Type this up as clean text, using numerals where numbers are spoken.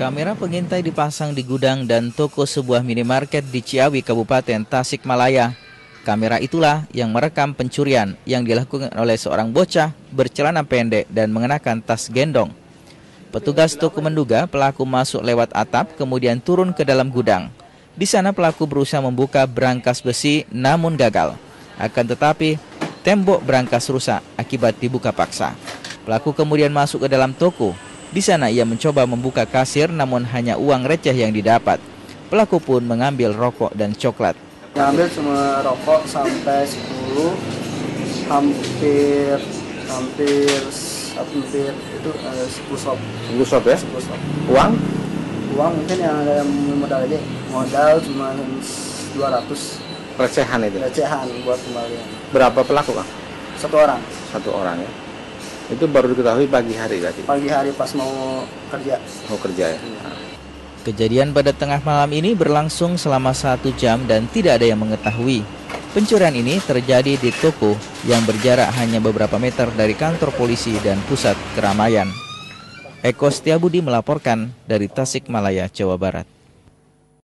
Kamera pengintai dipasang di gudang dan toko sebuah minimarket di Ciawi, Kabupaten Tasikmalaya. Kamera itulah yang merekam pencurian yang dilakukan oleh seorang bocah bercelana pendek dan mengenakan tas gendong. Petugas toko menduga pelaku masuk lewat atap kemudian turun ke dalam gudang. Di sana pelaku berusaha membuka brankas besi namun gagal. Akan tetapi tembok brankas rusak akibat dibuka paksa. Pelaku kemudian masuk ke dalam toko. Di sana ia mencoba membuka kasir namun hanya uang receh yang didapat. Pelaku pun mengambil rokok dan coklat. Ngambil cuma rokok sampai 10, hampir itu 10 sop. 10 sop ya? 10 sop. Uang? Uang mungkin yang ada modal aja. Modal cuma 200. Recehan itu? Recehan buat kembalian. Berapa pelaku, Kang? Satu orang. Satu orang ya? Itu baru diketahui pagi hari tadi? Pagi hari pas mau kerja. Mau kerja ya? Kejadian pada tengah malam ini berlangsung selama 1 jam dan tidak ada yang mengetahui. Pencurian ini terjadi di toko yang berjarak hanya beberapa meter dari kantor polisi dan pusat keramaian. Eko Setiabudi melaporkan dari Tasikmalaya, Jawa Barat.